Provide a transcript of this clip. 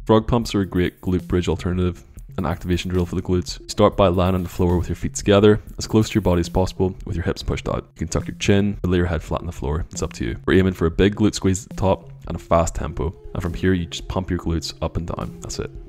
Frog pumps are a great glute bridge alternative, an activation drill for the glutes. Start by lying on the floor with your feet together, as close to your body as possible with your hips pushed out. You can tuck your chin or lay your head flat on the floor. It's up to you. We're aiming for a big glute squeeze at the top and a fast tempo. And from here, you just pump your glutes up and down. That's it.